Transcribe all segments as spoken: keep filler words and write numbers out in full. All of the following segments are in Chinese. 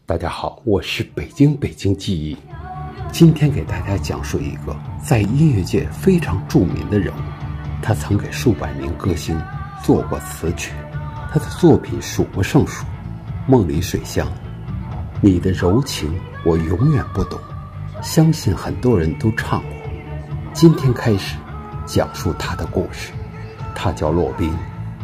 大家好，我是北京北京记忆。今天给大家讲述一个在音乐界非常著名的人物，他曾给数百名歌星做过词曲，他的作品数不胜数。梦里水乡，你的柔情我永远不懂，相信很多人都唱过。今天开始讲述他的故事，他叫骆宾。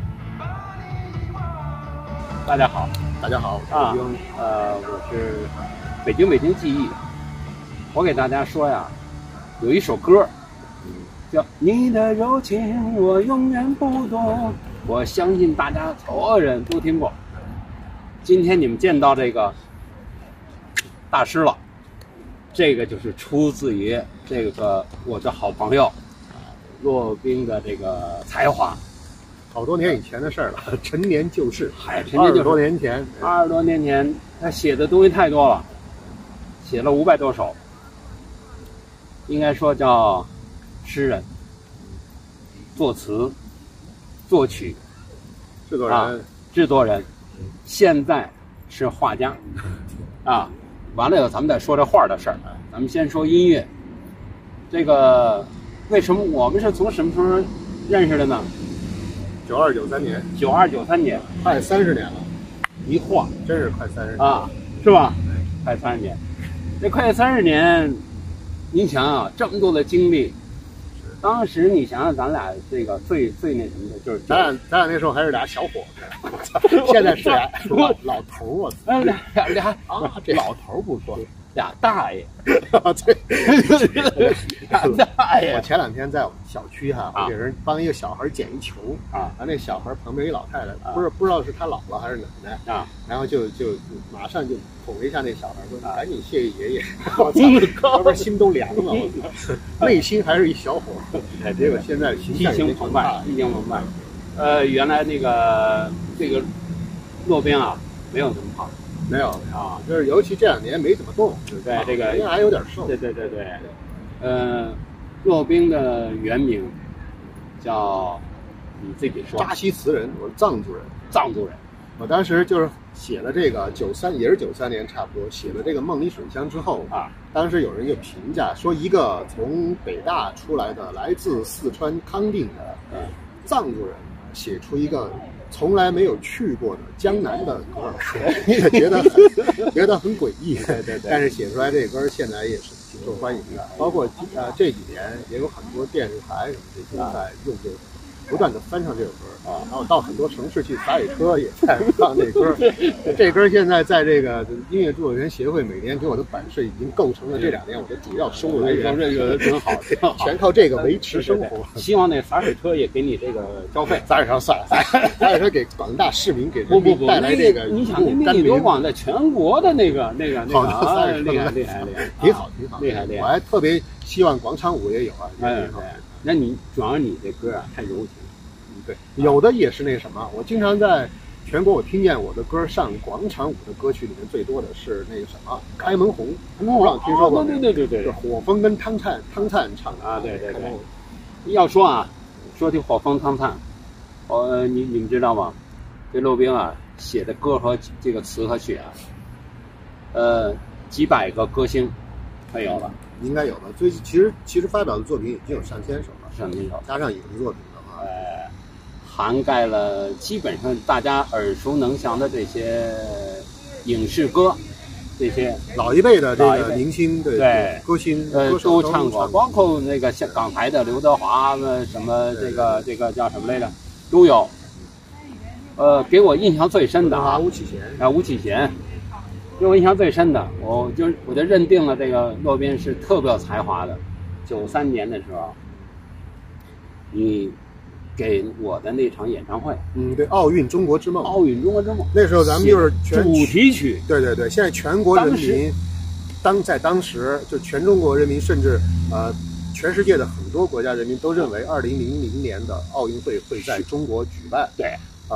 大家好， 大家好啊，呃，我是北京北京记忆。我给大家说呀，有一首歌叫《你的柔情我永远不懂》，我相信大家所有人都听过。今天你们见到这个大师了，这个就是出自于这个我的好朋友骆宾的这个才华。 好多年以前的事儿了，陈年旧事， 嗨，陈年旧事， 二十多年前， 二十多年前，他写的东西太多了，写了五百多首，应该说叫诗人、作词、作曲、 制作人、 啊、制作人，现在是画家，啊，完了以后咱们再说这画的事儿。咱们先说音乐，这个为什么我们是从什么时候认识的呢？ 九二九三年， 九二九三年， 快三十年了， 一晃真是快三十年啊，是吧？快三十年，这快三十年，您想想这么多的经历，当时你想想咱俩这个最最那什么的，就是咱俩咱俩那时候还是俩小伙子，现在是俩老老头儿，我操， 哎俩俩俩啊，这老头儿不说， 俩大爷， 对， 俩大爷。 我前两天在我们小区哈，我给人帮一个小孩捡一球啊， 完那小孩旁边一老太太，不是不知道是他姥姥还是奶奶啊， 然后就就马上就捧了一下那小孩，说赶紧谢谢爷爷，我操，要不然心都凉了，我操，内心还是一小伙，哎，结果现在形象激情澎湃，激情澎湃。呃，原来那个这个骆宾啊，没有这么胖。 没有啊，就是尤其这两年没怎么动， 对这个应该还有点瘦。 对对对对，呃，骆宾的原名叫你自己说。 扎西词人，我是藏族人。 藏族人， 我当时就是写了这个九三，也是九三年差不多，写了这个《梦里水乡》之后啊， 当时有人就评价说，一个从北大出来的，来自四川康定的藏族人，写出一个从来没有去过的江南的歌，也觉得很觉得很诡异，对对对。但是写出来这歌现在也是挺受欢迎的，包括呃这几年也有很多电视台什么这些在用这个，不断的翻唱这首歌啊。然后到很多城市去洒水车也在放这歌，这歌现在在这个音乐著作权协会每年给我的版税已经构成了这两年我的主要收入来源。 这个挺好， 全靠这个维持生活。 希望那洒水车也给你这个交费。 洒水车算了，洒水车给广大市民给不不不带来这个你想那你多广，在全国的那个那个那个啊， 厉害厉害厉害， 挺好挺好， 厉害厉害。 我还特别希望广场舞也有啊。 哎，对，那你主要你这歌啊太柔情。 对，有的也是那什么，我经常在全国我听见我的歌上广场舞的歌曲里面最多的是那个什么开门红，不知道听说过？ 对对对对对， 火风跟汤灿汤灿唱的啊，对对对。要说啊，说起火风汤灿，呃，你你们知道吗？这骆宾啊写的歌和这个词和曲啊，呃，几百个歌星没有了， 应该有了。最其实其实发表的作品已经有上千首了， 上千首， 加上影视作品的话， 呃，涵盖了基本上大家耳熟能详的这些影视歌，这些老一辈的这个明星的对歌星呃歌手都唱过，包括那个像港台的刘德华什么这个这个叫什么来着，都有。呃，给我印象最深的啊， 吴启贤啊，吴启贤，给我印象最深的，我就我就认定了这个骆宾是特别有才华的。九三年的时候，你给我的那场演唱会， 嗯，对，奥运中国之梦， 奥运中国之梦， 那时候咱们就是全主题曲， 对对对，现在全国人民，当在当时就全中国人民，甚至呃全世界的很多国家人民都认为，二零零零年的奥运会会在中国举办， 对。 啊、呃，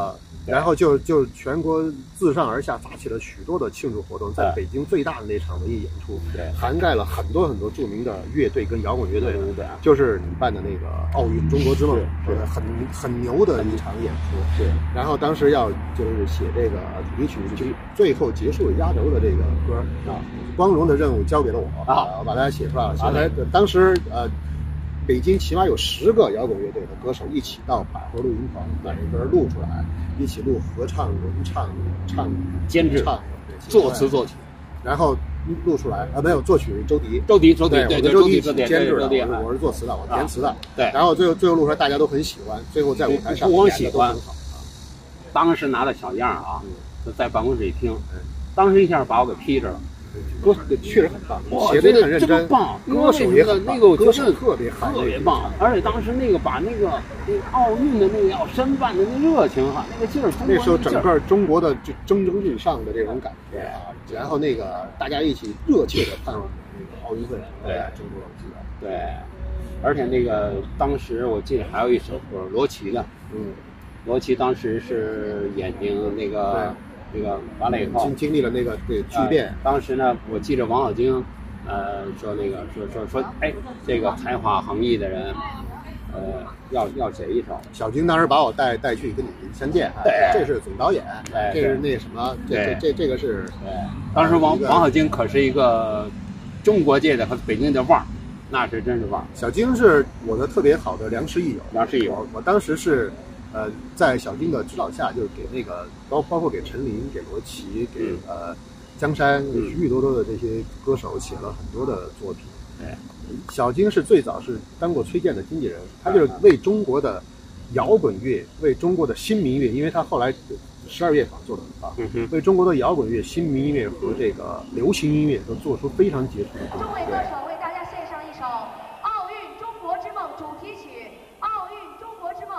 然后就就全国自上而下发起了许多的庆祝活动，在北京最大的那场文艺演出， 对， 涵盖了很多很多著名的乐队跟摇滚乐队， 对对对， 就是你办的那个奥运中国之梦， 是很很牛的一场演出。 对， 然后当时要就是写这个主题曲，就最后结束压轴的这个歌啊，光荣的任务交给了我啊，我把它写出来了。写出来，当时呃。北京起码有十个摇滚乐队的歌手一起到百合录音棚把这歌录出来，一起录合唱、轮唱、唱、 监制、 唱、 作词作曲， 然后录出来啊，没有作曲周迪， 周迪，周迪，对对， 周迪监制的，我是我是作词的，我填词的， 对。 然后最后最后录出来，大家都很喜欢，最后在舞台上不光喜欢，当时拿的小样啊，就在办公室一听，当时一下把我给批着了。 歌确实很棒， 写的很认真， 这么棒， 歌手也很那个我觉得特别好， 特别棒，而且当时那个把那个那个奥运的那个要申办的那热情哈，那个劲儿， 那时候整个中国的就蒸蒸日上的这种感觉啊，然后那个大家一起热切的盼望那个奥运会在中国举办， 对，而且那个当时我记得还有一首歌，罗琦的， 嗯， 罗琦当时是眼睛那个。这个完了以后， 经经历了那个对巨变、呃。 当时呢，我记着王小晶，呃，说那个说说说，哎，这个才华横溢的人，呃，要要写一首。 小晶当时把我带带去跟你相见， 对， 这是总导演，这是那什么，这这这个是。 对，当时王王小晶可是一个中国界的和北京的腕儿，那是真是腕儿。 小晶是我的特别好的良师益友， 良师益友。 我当时是。呃，在小晶的指导下，就是给那个包包括给陈琳、给罗琦、给、嗯、呃江山、 嗯、 许许多多的这些歌手写了很多的作品。 对， 小晶是最早是当过崔健的经纪人，他就是为中国的摇滚乐、为中国的新民乐，因为他后来十二乐坊做得很棒、 嗯， 为中国的摇滚乐、新民乐和这个流行音乐都做出非常杰出的贡献。 众位歌手为大家献上一首《奥运中国之梦》主题曲《奥运中国之梦》。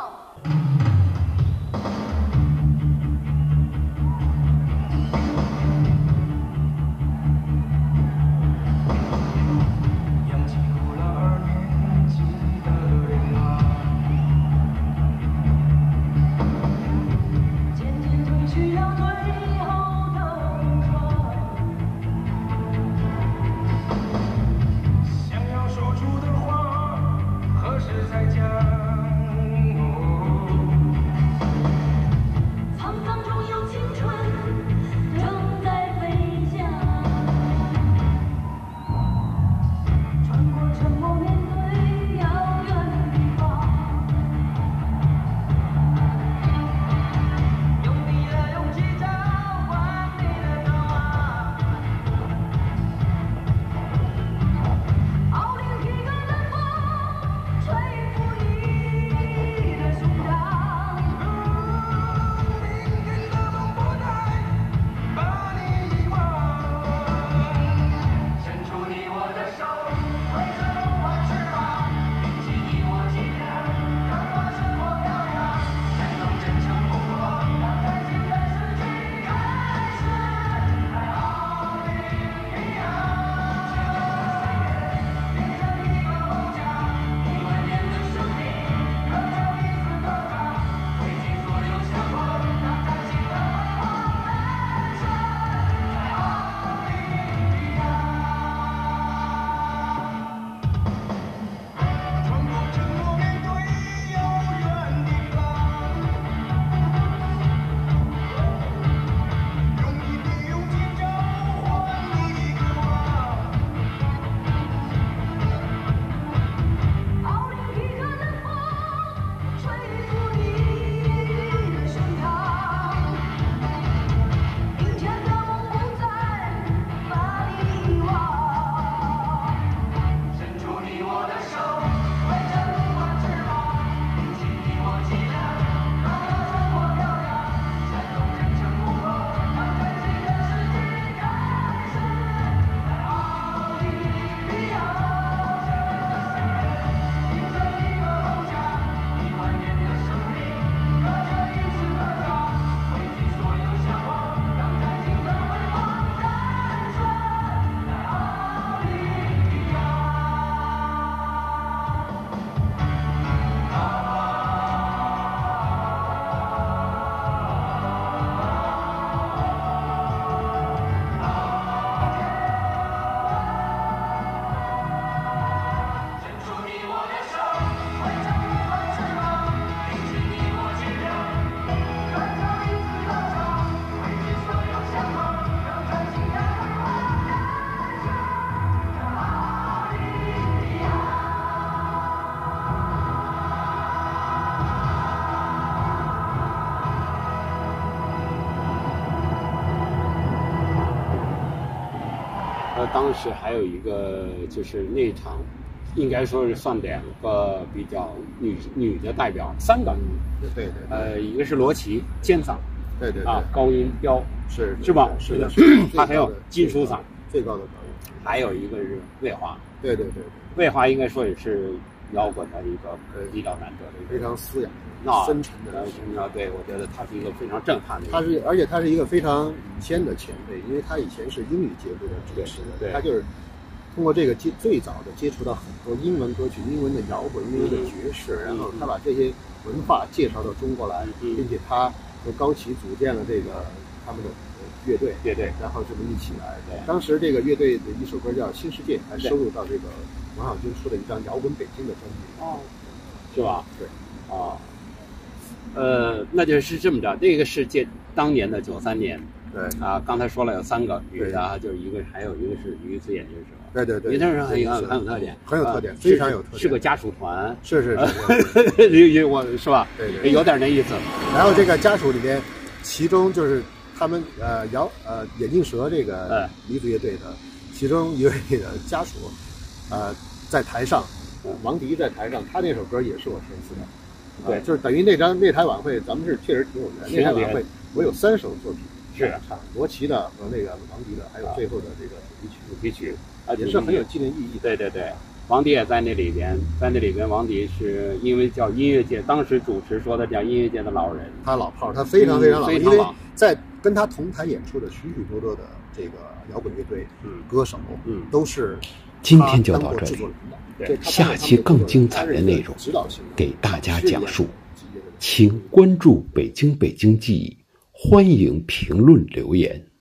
呃，当时还有一个就是那场，应该说是算两个比较女女的代表，三个， 对对对， 呃，一个是罗琦尖嗓， 对对啊，高音标是是吧？ 是的， 他还有金属嗓， 最高的高音， 还有一个是魏华， 对对对， 魏华应该说也是摇滚的一个比较难得的一个非常嘶哑、 那深沉的啊，对，我觉得他是一个非常震撼的。 他是，而且他是一个非常领先的前辈，因为他以前是英语节目的主持人，他就是通过这个接最早的接触到很多英文歌曲、英文的摇滚、英文的爵士，然后他把这些文化介绍到中国来，并且他和高旗组建了这个他们的乐队， 乐队， 然后这么一起来。当时这个乐队的一首歌叫《新世界》，还收录到这个王小军出的一张《摇滚北京》的专辑。 哦，是吧？ 对， 啊。呃，那就是这么着，这个是这当年的九三年， 对啊，刚才说了有三个女的，就是一个还有一个是女子研究生， 对对对， 研究生很有很有特点， 很有特点，非常有特点， 是个家属团， 是是是， 有有我是吧？ 对对， 有点那意思。 然后这个家属里面，其中就是他们呃摇呃眼镜蛇这个女子乐队的其中一位的家属，呃在台上，王迪在台上，他那首歌也是我填词的。对，就是等于那张那台晚会，咱们是确实挺有缘。那台晚会我有三首作品是唱，罗琦的和那个王迪的，还有最后的这个主题曲， 主题曲啊也是很有纪念意义。 对对对，王迪也在那里边，在那里边，王迪是因为叫音乐界，当时主持说的叫音乐界的老人， 他老炮儿，他非常非常老， 非因为在跟他同台演出的许许多多的这个摇滚乐队、歌手，嗯，都是。 今天就到这里，下期更精彩的内容给大家讲述，请关注北京北京记忆，欢迎评论留言。